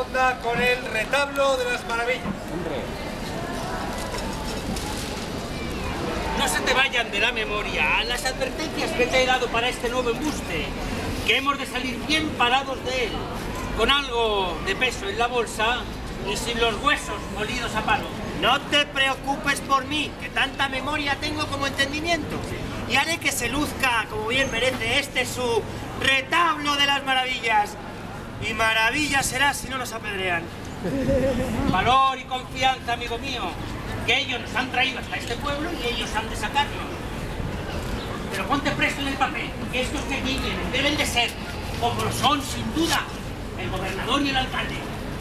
onda con el retablo de las maravillas. No se te vayan de la memoria las advertencias que te he dado para este nuevo embuste, que hemos de salir bien parados de él, con algo de peso en la bolsa y sin los huesos molidos a palo. No te preocupes por mí, que tanta memoria tengo como entendimiento. Y haré que se luzca, como bien merece, este su retablo de las maravillas. Y maravilla será si no nos apedrean. Valor y confianza, amigo mío, que ellos nos han traído hasta este pueblo y ellos han de sacarnos. Pero ponte presto en el papel, que estos que aquí vienen deben de ser, como lo son sin duda, el gobernador y el alcalde.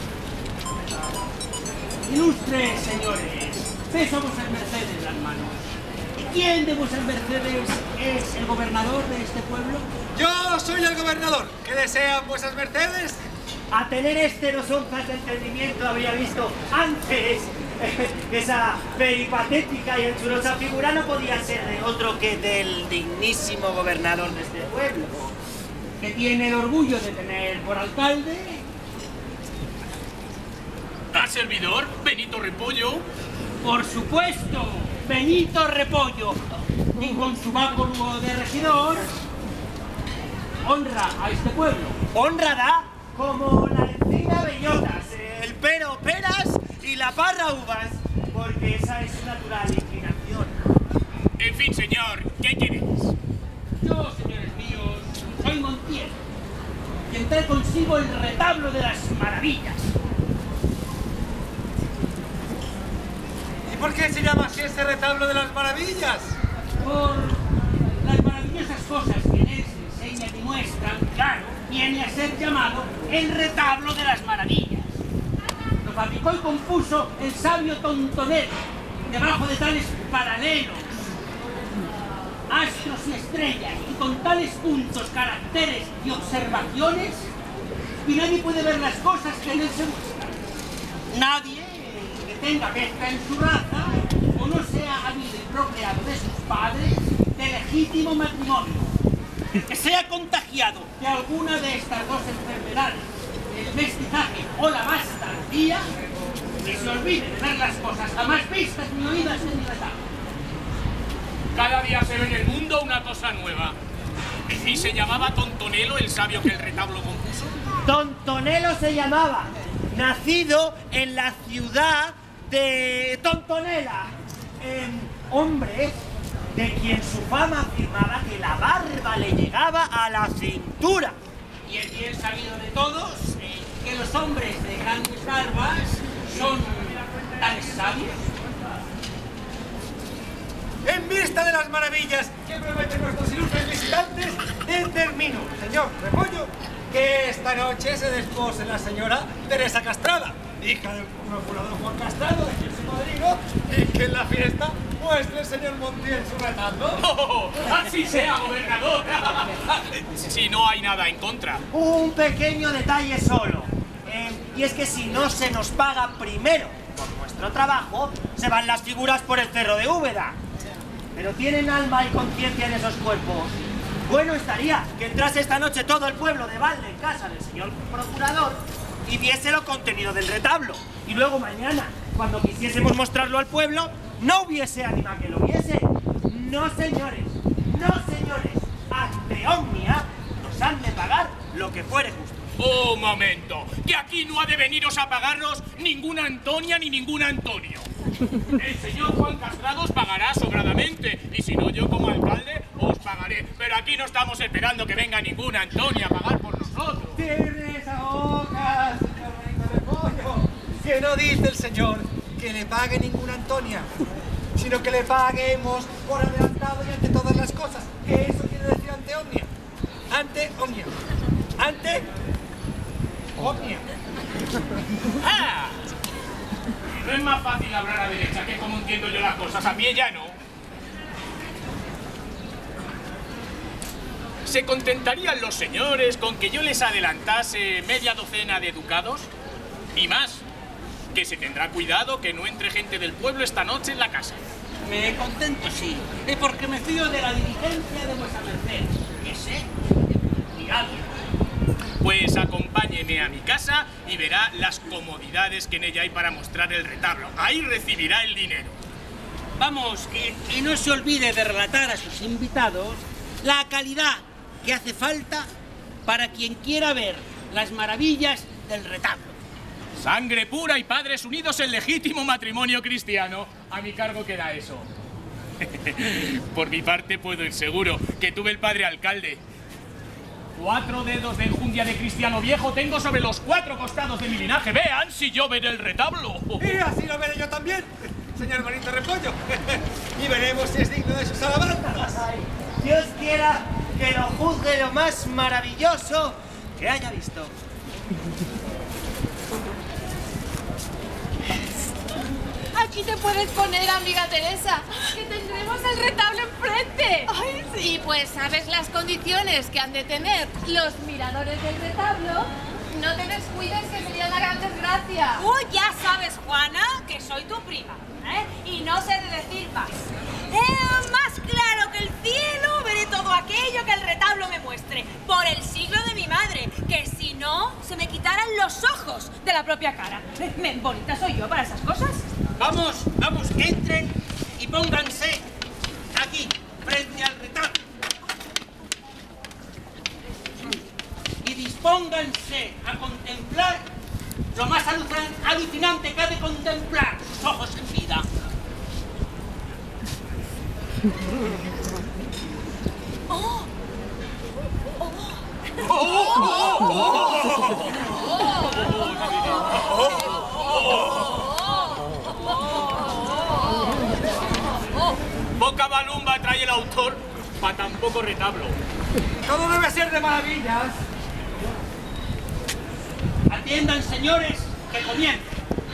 Ilustres señores, peso a vuestras mercedes las manos. ¿Y quién de vuestras mercedes es el gobernador de este pueblo? Yo soy el gobernador. ¿Qué desean vuestras mercedes? A tener este dos onzas de entendimiento habría visto antes. Esa peripatética y anchurosa figura no podía ser de otro que del dignísimo gobernador de este pueblo, Que tiene el orgullo de tener por alcalde ¿A servidor, Benito Repollo? por supuesto, Benito Repollo, y con su báculo de regidor, honra a este pueblo. honrada como la encina bellotas, el pero peras y la parra uvas, porque esa es su natural inclinación. En fin, señor, ¿qué queréis? Yo, señores míos, soy Montiel, quien trae consigo el retablo de las maravillas. ¿Y por qué se llama así ese retablo de las maravillas? Por las maravillosas cosas que en él se enseñan y muestran, claro, viene a ser llamado el retablo de las maravillas. Lo fabricó y compuso el sabio Tontonelo, debajo de tales paralelos, astros y estrellas, y con tales puntos, caracteres y observaciones, y nadie puede ver las cosas que en él se muestran. Nadie que tenga mezcla en su raza o no sea habido y procreado de sus padres de legítimo matrimonio. El que sea contagiado de alguna de estas dos enfermedades, el mestizaje o la bastardía, que se olvide de ver las cosas jamás vistas ni oídas en mi retablo. Cada día se ve en el mundo una cosa nueva. ¿Y se llamaba Tontonelo el sabio que el retablo compuso? Tontonelo se llamaba, nacido en la ciudad de Tontonela, hombre de quien su fama afirmaba que la barba le llegaba a la cintura. Y es bien sabido de todos que los hombres de grandes barbas son tan sabios. En vista de las maravillas que prometen nuestros ilustres visitantes, determino, señor Repollo, que esta noche se despose la señora Teresa Castrada, hija del procurador Juan Castrado, de quien su padrino, y que en la fiesta muestre el señor Montiel su retablo. ¡Oh, así sea, gobernador! Si no hay nada en contra. Un pequeño detalle solo, y es que si no se nos paga primero por nuestro trabajo, se van las figuras por el cerro de Úbeda. Pero tienen alma y conciencia en esos cuerpos. Bueno estaría que entrase esta noche todo el pueblo de Valde en casa del señor procurador y viese lo contenido del retablo. Y luego mañana, cuando quisiésemos mostrarlo al pueblo, no hubiese ánima que lo viese. No, señores, no, señores. Ante omnia nos han de pagar lo que fuere justo. Un momento, que aquí no ha de veniros a pagarnos ninguna Antonia ni ningún Antonio. El señor Juan Castrado os pagará sobradamente, y si no yo como alcalde os pagaré. Pero aquí no estamos esperando que venga ninguna Antonia a pagar por nosotros. Cierre esa boca, señor Benito Repollo, que no dice el señor que le pague ninguna Antonia, sino que le paguemos por adelantado y ante todas las cosas. Que eso quiere decir ante omnia. Ante omnia. Ante omnia. ¡Ah! No es más fácil hablar a derecha que como entiendo yo las cosas, a pie ya no. ¿Se contentarían los señores con que yo les adelantase media docena de ducados? Y más, que se tendrá cuidado que no entre gente del pueblo esta noche en la casa. Me contento, sí, porque me fío de la diligencia de vuestra merced, que sé, miradlo. Pues acompáñeme a mi casa y verá las comodidades que en ella hay para mostrar el retablo. Ahí recibirá el dinero. Vamos, y no se olvide de relatar a sus invitados la calidad que hace falta para quien quiera ver las maravillas del retablo. Sangre pura y padres unidos en legítimo matrimonio cristiano. A mi cargo queda eso. Por mi parte puedo ir seguro que tuve el padre alcalde. 4 dedos de enjundia de cristiano viejo tengo sobre los 4 costados de mi linaje. Vean si yo veré el retablo. Y así lo veré yo también, señor Manito Repollo. Y veremos si es digno de sus alabanzas. Dios quiera que lo juzgue lo más maravilloso que haya visto. Aquí te puedes poner, amiga Teresa, que tendremos el retablo enfrente. Ay, sí. Y pues, ¿sabes las condiciones que han de tener los miradores del retablo? No te descuides, que sería una gran desgracia. Ya sabes, Juana, que soy tu prima, ¿eh? Y no sé de decir más. Más claro que el cielo veré todo aquello que el retablo me muestre, por el siglo de mi madre, que si no, se me quitaran los ojos de la propia cara. Bonita soy yo para esas cosas. Vamos, vamos, entren y pónganse aquí, frente al retablo. Y dispónganse a contemplar lo más alucinante que ha de contemplar sus ojos en vida. Poca balumba trae el autor para tan poco retablo. Todo debe ser de maravillas. Atiendan, señores, que comience.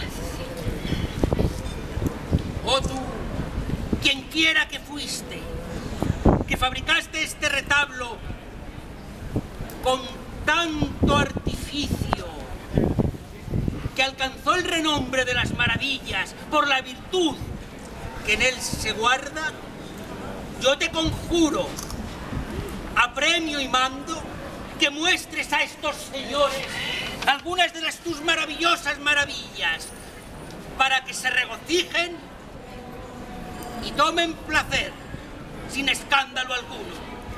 Oh tú, quien quiera que fuiste, que fabricaste este retablo con tanto artificio, que alcanzó el renombre de las maravillas por la virtud que en él se guarda, yo te conjuro, a premio y mando, que muestres a estos señores algunas de tus maravillosas maravillas, para que se regocijen y tomen placer, sin escándalo alguno.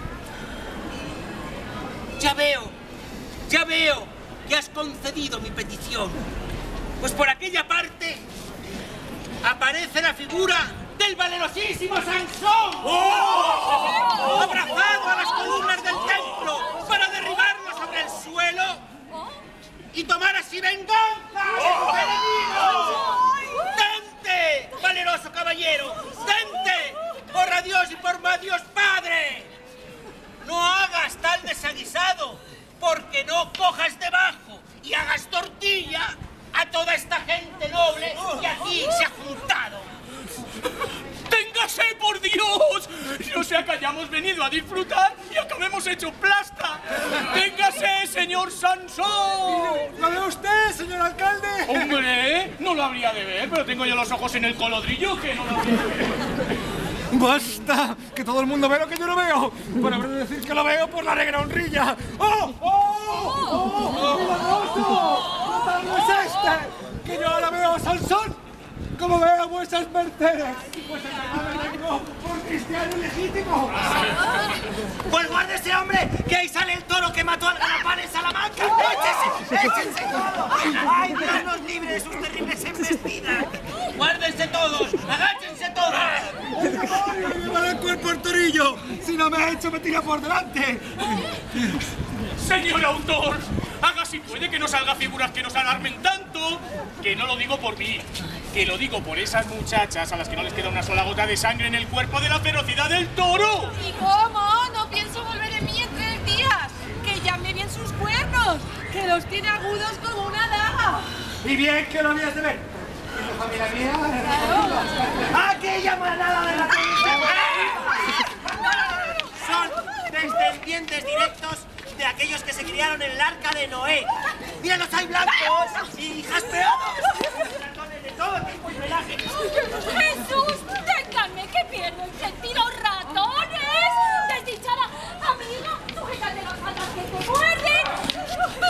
Ya veo que has concedido mi petición, pues por aquella parte aparece la figura del valerosísimo Sansón, abrazado a las columnas del templo para derribarlo sobre el suelo y tomar así venganza de sus enemigos. ¡Tente, valeroso caballero! ¡Tente, por a Dios y por ma Dios Padre! No hagas tal desaguisado, porque no cojas debajo y hagas tortilla a toda esta gente noble que aquí se ha juntado. ¡Téngase, por Dios! No sea que hayamos venido a disfrutar y acabemos hecho plasta. ¡Téngase, señor Sansón! ¿Lo ve usted, señor alcalde? ¡Hombre! No lo habría de ver, pero tengo yo los ojos en el colodrillo que no lo habría de ver. ¡Basta! Que todo el mundo ve lo que yo no veo. Por haber de decir que lo veo por la negra honrilla. ¡Oh! ¡Oh! ¡Milagroso! ¡Tal no es este! ¡Que yo ahora veo a Sansón! ¡Como veo a vuestras mercedes! ¡Pues el vengo por cristiano legítimo! Pues guárdese, hombre, que ahí sale el toro que mató al Galopán en Salamanca. ¡Échense todo! ¡Ay, Dios nos libre de sus terribles embestidas! ¡Guárdense todos! ¡Agáchense todos! ¡Llevaré el cuerpo al torillo! ¡Si no me ha hecho, me tira por delante! Señor autor, haga si puede que no salga figuras que nos alarmen tanto. Que no lo digo por mí, que lo digo por esas muchachas a las que no les queda una sola gota de sangre en el cuerpo de la ferocidad del toro. ¿Y cómo? No pienso volver en mí en 3 días. Que llame bien sus cuernos, que los tiene agudos como una daga. Y bien que lo habías de ver. ¿Y tu familia mía? ¡Aquella manada de la Son descendientes directos de aquellos que se criaron en el arca de Noé. ¡Míralos, hay blancos y jaspeados! ¡Ratones de todo tipo y pelaje! ¡Jesús! ¡Ténganme que pierdo el sentido, ratones! ¡Desdichada amiga! ¡Sujétate las patas que te muerden!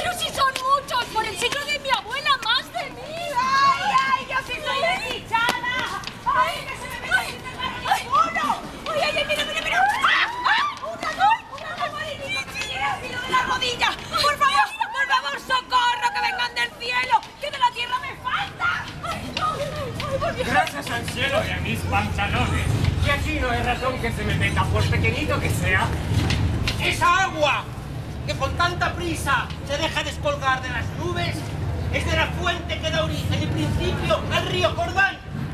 cielo y a mis pantalones. Y aquí no hay razón que se me meta, por pequeñito que sea. Esa agua que con tanta prisa se deja descolgar de las nubes es de la fuente que da origen en principio al río Jordán.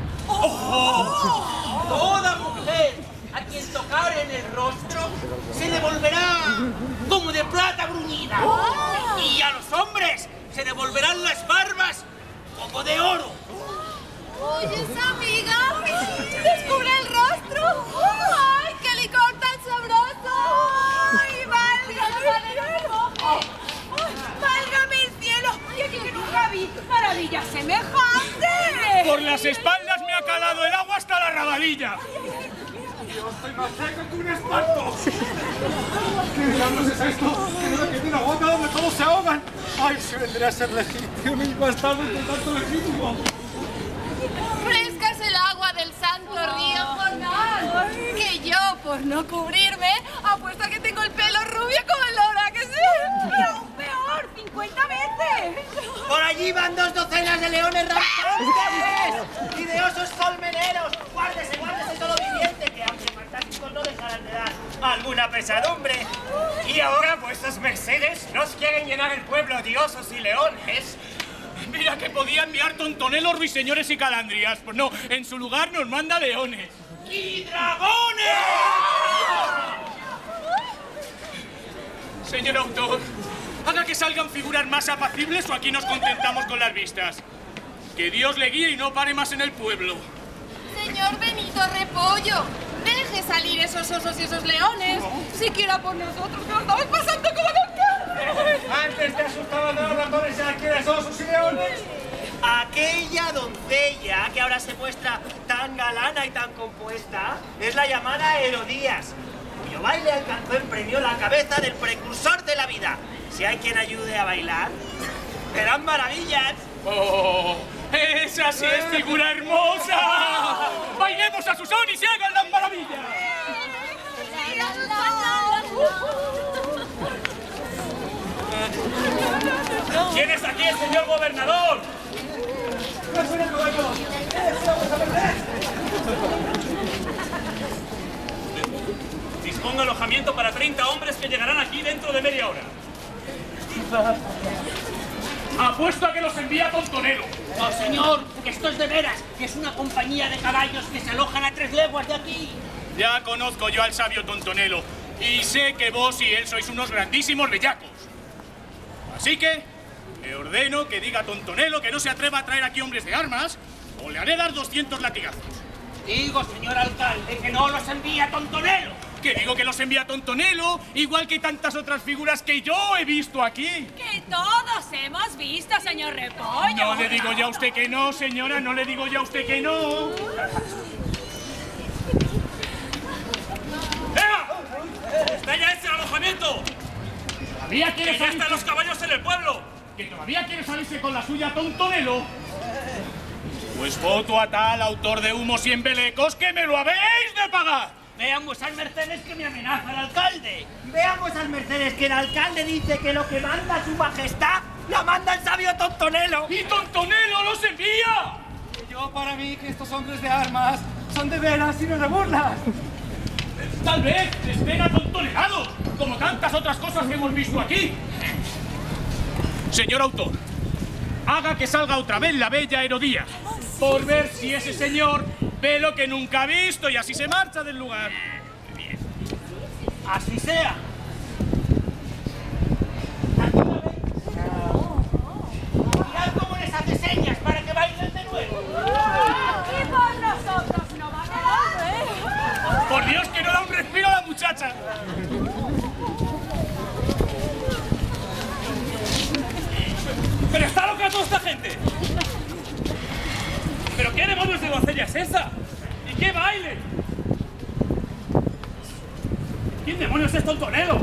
Toda mujer a quien tocar en el rostro se le volverá como de plata bruñida. Y a los hombres se le volverán las barbas como de oro. ¿Oyes, amiga? ¡Descubre el rostro! ¡Ay, qué licor tan sabroso! ¡Ay, válgame el cielo! ¡Válgame el cielo! Y aquí que nunca vi maravilla semejante. Por las espaldas me ha calado el agua hasta la rabadilla. Yo estoy más seco que un espanto. ¿Qué diablos es esto? Que tiene una gota donde todos se ahogan. Ay, si vendría a ser legítimo y bastardo con tanto legítimo. Fresca es el agua del santo río Jordán. Que yo, por no cubrirme, apuesto a que tengo el pelo rubio como el Lora, que sí. Y aún peor, 50 veces. Por allí van 2 docenas de leones rampantes y de osos colmeneros. Guárdese, guárdese todo viviente, que aunque fantásticos no dejarán de dar alguna pesadumbre. Y ahora vuestras mercedes nos quieren llenar el pueblo de osos y leones. Mira que podía enviar tontonelos, ruiseñores y calandrias. Pues no, en su lugar nos manda leones. ¡Y dragones! Señor autor, haga que salgan figuras más apacibles o aquí nos contentamos con las vistas. Que Dios le guíe y no pare más en el pueblo. Señor Benito Repollo, deje salir esos osos y esos leones. Siquiera por nosotros que nos estamos pasando como los carnes. Antes te asustaban los ratones y ahora quieres osos y leones. Aquella doncella que ahora se muestra tan galana y tan compuesta es la llamada Herodías, cuyo baile alcanzó en premio la cabeza del precursor de la vida. Si hay quien ayude a bailar, verán maravillas. ¡Oh! ¡Esa sí es figura hermosa! ¡Bailemos a su son y se hagan las maravillas! ¿Quién es aquí el señor gobernador? Disponga alojamiento para 30 hombres que llegarán aquí dentro de media hora. Apuesto a que los envía Tontonelo. ¡Oh, señor! Que esto es de veras, que es una compañía de caballos que se alojan a 3 leguas de aquí. Ya conozco yo al sabio Tontonelo y sé que vos y él sois unos grandísimos bellacos. Así que le ordeno que diga a Tontonelo que no se atreva a traer aquí hombres de armas o le haré dar 200 latigazos. Digo, señor alcalde, que no los envía Tontonelo. Que digo que los envía Tontonelo, igual que tantas otras figuras que yo he visto aquí. Que todos hemos visto, señor Repollo. No le digo ya a usted que no, señora, no le digo ya a usted que no. ¡Ea! ¡Está ya ese alojamiento! ¿Todavía quiere salirse? ¡Que ya están los caballos en el pueblo! ¿Que todavía quiere salirse con la suya Tontonelo? Pues voto a tal autor de humos y embelecos que me lo habéis de pagar. Vean vuestras mercedes que me amenaza el alcalde. Vean vuestras mercedes que el alcalde dice que lo que manda su majestad lo manda el sabio Tontonelo. ¡Y Tontonelo los envía! Yo para mí que estos hombres de armas son de veras y no de burlas. Tal vez estén atontoneados, como tantas otras cosas que hemos visto aquí. Señor autor, haga que salga otra vez la bella Herodías, por ver si ese señor ve lo que nunca ha visto y así se marcha del lugar. Bien. Así sea. Mirad cómo les hace señas para que bailen de nuevo. Y por nosotros no va a quedar. Por Dios que no da un respiro a la muchacha. ¡Pero está loca toda esta gente! ¿Pero qué demonios de doncella es esa? ¿Y qué baile? ¿Quién demonios es Tontonelo?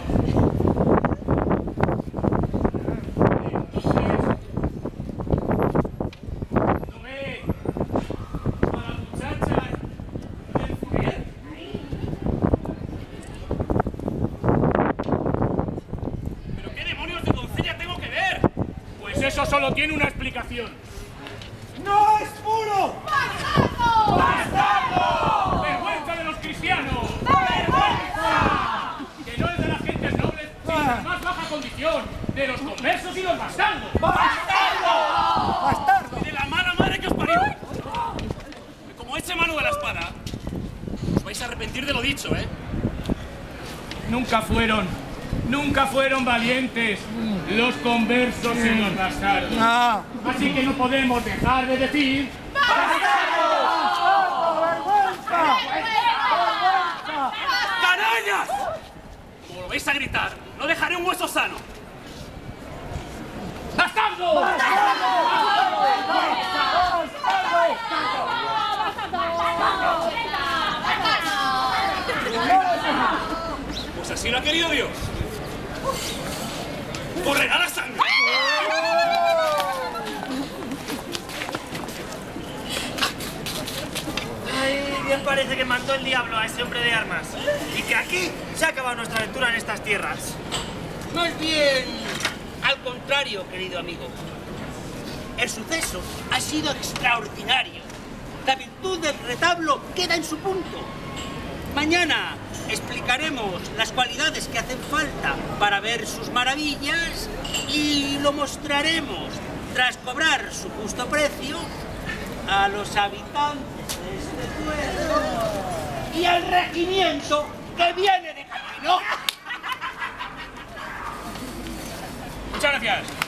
¿No ve a la muchacha del Fourier? ¿Pero qué demonios de doncella tengo que ver? Pues eso solo tiene una explicación. ¡No es puro! ¡Bastardo! ¡Bastardo! ¡Vergüenza de los cristianos! ¡Vergüenza! Que no es de las gentes nobles, sino de la más baja condición, de los conversos y los bastardos. ¡Bastardo! ¡Bastardo! ¡De la mala madre que os parió! Como eche mano de la espada, os vais a arrepentir de lo dicho, ¿eh? Nunca fueron valientes los conversos y los bastardos. No. Así que no podemos dejar de decir... ¡Canallas! Como lo vais a gritar, no dejaré un hueso sano. ¡Bastardo! Pues así lo ha querido Dios. ¡Correrá la sangre! Ay, bien parece que mandó el diablo a ese hombre de armas. Y que aquí se ha acabado nuestra aventura en estas tierras. Más bien, al contrario, querido amigo. El suceso ha sido extraordinario. La virtud del retablo queda en su punto. Mañana explicaremos las cualidades que hacen falta para ver sus maravillas y lo mostraremos, tras cobrar su justo precio, a los habitantes de este pueblo y al regimiento que viene de camino. Muchas gracias.